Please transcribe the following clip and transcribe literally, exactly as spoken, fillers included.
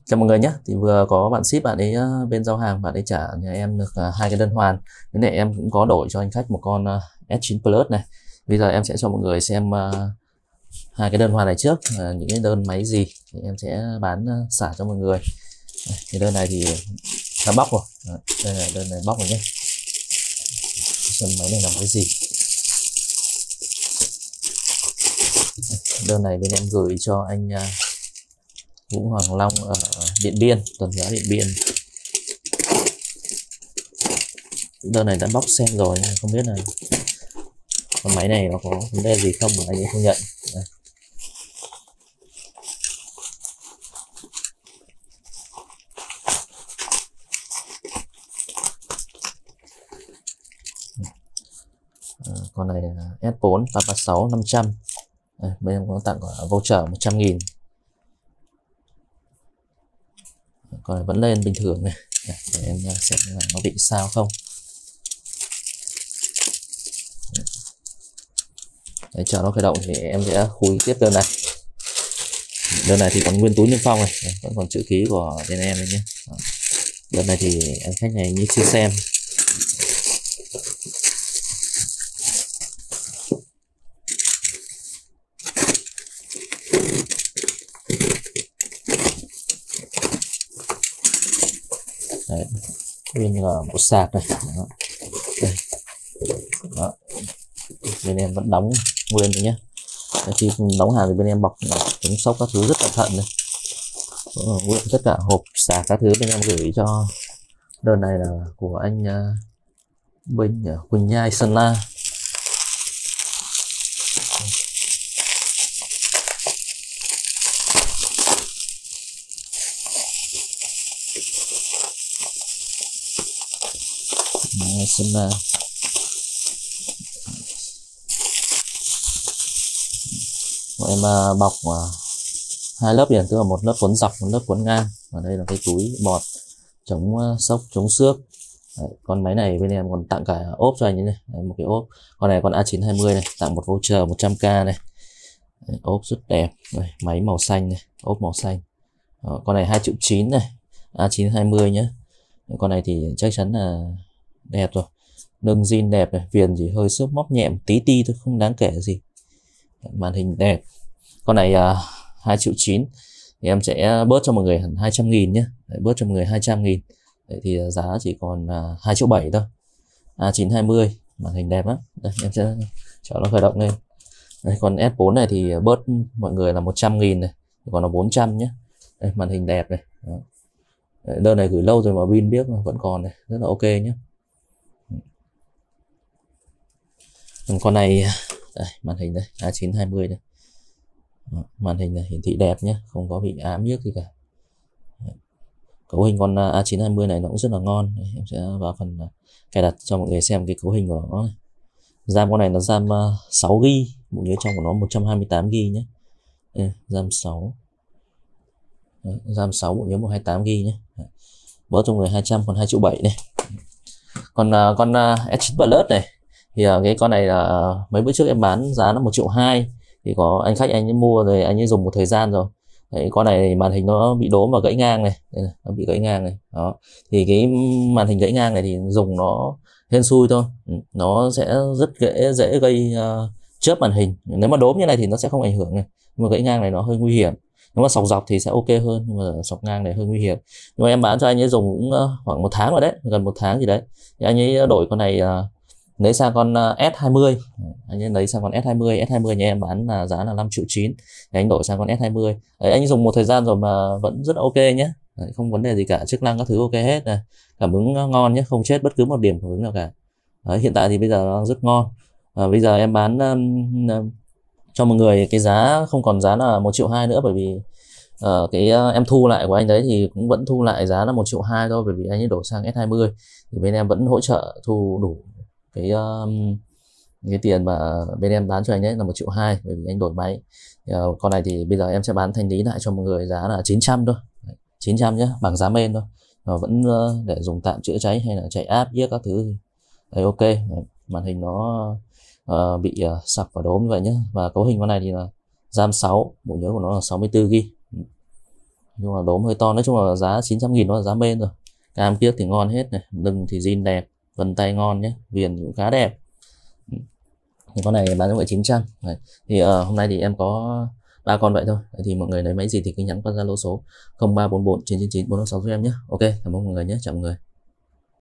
Chào mọi người nhé. Thì vừa có bạn ship, bạn ấy ờ, bên giao hàng, bạn ấy trả nhà em được ờ, hai cái đơn hoàn. Cái này em cũng có đổi cho anh khách một con ờ, S chín Plus này. Bây giờ em sẽ cho mọi người xem ờ, hai cái đơn hoàn này trước, ờ, những cái đơn máy gì thì em sẽ bán ờ, xả cho mọi người. Đây, cái đơn này thì đã bóc rồi. Đó, đây là đơn này bóc rồi nhé. Xem máy này làm cái gì. Đơn này bên em gửi cho anh ờ, Vũ Hoàng Long ở Điện Biên, Tuần Giáo Điện Biên. Đơn này đã bóc xem rồi, không biết là con máy này nó có vấn đề gì không mà anh ấy không nhận. Đây. À, con này là S bốn ba sáu năm trăm. Đây, bên em có tặng quả voucher một trăm nghìn. Con này vẫn lên bình thường này. Đây, để em xem là nó bị sao không. Đấy, chờ nó khởi động thì em sẽ khui tiếp đơn này. Đơn này thì còn nguyên túi niêm phong này, đây, vẫn còn chữ ký của bên em đấy nhé. Đó. Đơn này thì anh khách này như chưa xem. Đấy, nguyên là bộ sạc này. Đó. Đây. Đó. Bên em vẫn đóng nguyên rồi nhé. Khi đóng hàng thì bên em bọc chống sốc các thứ rất cẩn thận này. Nguyên tất cả hộp sạc các thứ bên em gửi cho. Đơn này là của anh uh, Bình ở Quỳnh Nhai, Sơn La. Sơn La. Bọn em uh, bọc uh, hai lớp liền, tức là một lớp cuốn dọc, một lớp cuốn ngang. Và đây là cái túi bọt chống uh, sốc, chống xước. Đấy, con máy này bên em còn tặng cả ốp cho anh ấy này. Đấy, một cái ốp. Con này con A chín hai mươi này, tặng một voucher một trăm k này. Đấy, ốp rất đẹp. Đây, máy màu xanh này, ốp màu xanh. Đó, con này hai triệu chín này, A chín hai mươi nhé. Đấy, con này thì chắc chắn là đẹp rồi. Nâng zin đẹp này, viền chỉ hơi xước móc nhẹm tí ti thôi, không đáng kể gì. Đấy, màn hình đẹp. Con này uh, hai triệu chín thì em sẽ bớt cho mọi người hẳn hai trăm nghìn nhé. Đấy, bớt cho mọi người hai trăm nghìn. Đấy, thì giá chỉ còn uh, hai triệu bảy thôi. A chín hai mươi, màn hình đẹp lắm. Đây, em sẽ cho nó khởi động lên. Đây, còn S bốn này thì bớt mọi người là một trăm nghìn này, còn là bốn trăm nhé. Đây, màn hình đẹp này. Đó. Đấy, đơn này gửi lâu rồi mà pin biết mà vẫn còn này, rất là ok nhé. Con này đây, màn hình đây, A chín hai mươi đây. Đó, màn hình này hiển thị đẹp nhé, không có bị ám nhiếc gì cả. Đấy. Cấu hình con A chín hai mươi này nó cũng rất là ngon. Đây, em sẽ vào phần cài đặt cho mọi người xem cái cấu hình của nó này. RAM con này nó RAM sáu gi bi, bộ nhớ trong của nó một trăm hai mươi tám gi bi nhé. Đây, RAM sáu. Đấy, RAM sáu, bộ nhớ một trăm hai mươi tám gi bi nhé. Đấy. Bớt cho người hai trăm, còn hai triệu bảy này. Còn uh, con uh, S chín Plus này thì uh, cái con này là uh, mấy bữa trước em bán giá là một triệu hai, thì có anh khách anh ấy mua rồi, anh ấy dùng một thời gian rồi. Đấy, con này màn hình nó bị đốm và gãy ngang này. Đây này, nó bị gãy ngang này. Đó. Thì cái màn hình gãy ngang này thì dùng nó hên xui thôi, nó sẽ rất dễ dễ gây uh, chớp màn hình. Nếu mà đốm như này thì nó sẽ không ảnh hưởng này, nhưng mà gãy ngang này nó hơi nguy hiểm. Nếu mà sọc dọc thì sẽ ok hơn, nhưng mà sọc ngang này hơi nguy hiểm. Nhưng mà em bán cho anh ấy dùng cũng uh, khoảng một tháng rồi đấy, gần một tháng gì đấy. Thì anh ấy đổi con này uh, lấy sang con uh, S hai mươi. Anh ấy lấy sang con S hai mươi. S hai mươi nhà em bán là giá là năm triệu chín, thì anh đổi sang con S hai mươi. Đấy, anh dùng một thời gian rồi mà vẫn rất ok nhé. Đấy, không vấn đề gì cả, chức năng các thứ ok hết này. Cảm ứng ngon nhé, không chết bất cứ một điểm cảm ứng nào cả. Đấy, hiện tại thì bây giờ nó rất ngon. À, bây giờ em bán um, um, cho mọi người cái giá không còn giá là một triệu hai nữa, bởi vì uh, cái uh, em thu lại của anh đấy thì cũng vẫn thu lại giá là một triệu hai thôi, bởi vì anh ấy đổ sang S hai mươi thì bên em vẫn hỗ trợ thu đủ cái um, cái tiền mà bên em bán cho anh ấy là một triệu hai, bởi vì anh đổi máy. Uh, con này thì bây giờ em sẽ bán thanh lý lại cho mọi người giá là chín trăm thôi. Đấy, chín trăm nhé, bằng giá main thôi. Nó vẫn uh, để dùng tạm chữa cháy hay là chạy app viết các thứ thì đấy, ok. Đấy, màn hình nó uh, bị uh, sặc và đốm như vậy nhé. Và cấu hình con này thì là RAM sáu, bộ nhớ của nó là sáu mươi tư gi bi. Nhưng mà đốm hơi to, nói chung là giá chín trăm nghìn nó là giá main rồi. Cam kiếc thì ngon hết này, lưng thì zin đẹp, vân tay ngon nhé, viền cũng khá đẹp. Thì con này bán cho mọi chín trăm. Đấy. Thì uh, hôm nay thì em có ba con vậy thôi. Đấy, thì mọi người lấy máy gì thì cứ nhắn qua Zalo số không ba bốn bốn chín chín chín bốn sáu cho em nhé. Ok, cảm ơn mọi người nhé, chào mọi người.